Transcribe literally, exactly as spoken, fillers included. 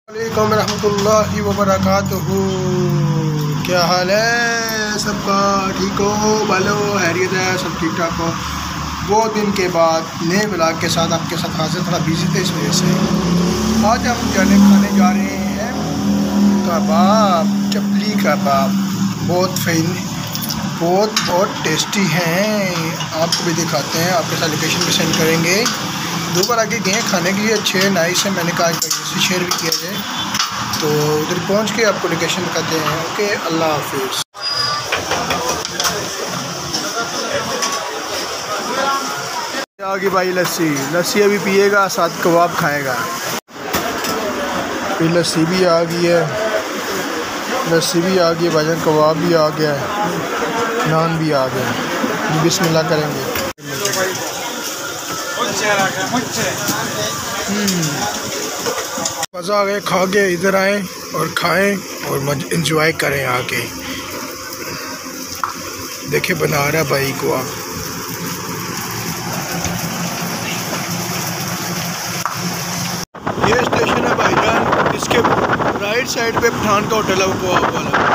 वालेकुम रहमतुल्लाहि व बरकातुहू। क्या हाल है सबका? ठीक हो? भलो हैरियत है? सब ठीक ठाक हो? बहुत दिन के बाद नए ब्लॉग के साथ आपके साथ हाजिर। थोड़ा बिजी थे इस वजह से। आज हम जाने खाने जा रहे हैं कबाब, चपली कबाब। बहुत फेन बहुत बहुत टेस्टी हैं। आपको भी दिखाते हैं, आपके साथ लोकेशन भी सेंड करेंगे। दो बार आगे गए खाने के लिए, अच्छे नाइस है। मैंने कहा से शेयर भी किया जाए, तो उधर पहुंच के आपको लोकेशन दिखाते हैं। ओके, अल्लाह हाफिज़। आ गई भाई लस्सी। लस्सी अभी पिएगा, साथ कबाब खाएगा। फिर लस्सी भी आ गई है, लस्सी भी आ गई है भाईजान, कबाब भी आ गया है, नान भी आ गया है। बिस्मिल्लाह करेंगे। मज़ा आ गया, खा के इधर आए और खाएं और इंजॉय करें आके। देखे बना रहा भाई को आप। ये स्टेशन है भाईजान, इसके राइट साइड पे पठान का होटल है, वो वाला।